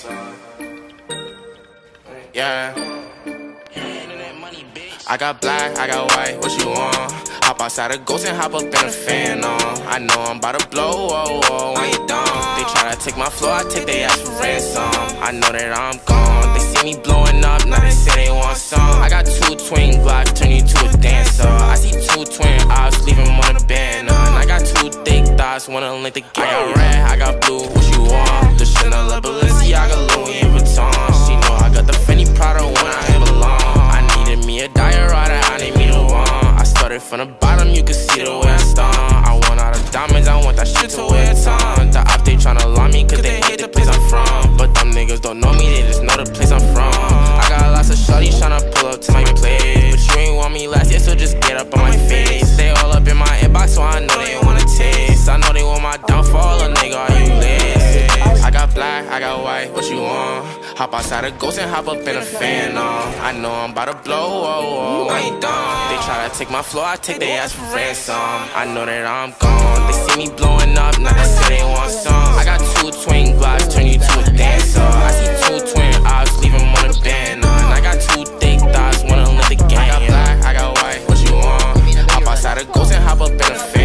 Yeah. I got black, I got white, what you want? Hop outside a ghost and hop up in a fan on. I know I'm about to blow, oh, oh, when you done. They try to take my floor, I take their ass for ransom. I know that I'm gone, they see me blowing up, now they say they want some. I got 2 twin Glocks, turn you to a dancer. I see 2 twin ops, leave them on the band. And I got 2 thick thighs, wanna link the game. I got red, I got blue, what you want? The Chanel, Balenciaga, Louis Vuitton. She know I got the Fendi Prada when I hit along. I needed me a diorata, I need me the one. I started from the bottom, you can see the way I stomp. I want all the diamonds, I want that shit to wear a ton. The op, they tryna lie me, cause they hate the place I'm from. But them niggas don't know me, they just know the place I'm from. I got lots of shorties tryna pull up to my place, but you ain't want me last year, so just get up on my face. They all up in my inbox, so I know they wanna taste. I know they want my downfall, a nigga, are you lit? I got black, I got white, what you want? Hop outside a ghost and hop up in a fan on. I know I'm about to blow, oh, oh, I ain't done. They try to take my floor, I take their ass for ransom. I know that I'm gone, they see me blowing up, now they say they want some. I got 2 twin Glocks, turn you to a dancer. I see 2 twin ops, leave them on the band. And I got 2 thick thighs, wanna let the game. I got black, I got white, what you want? Hop outside a ghost and hop up in a fan.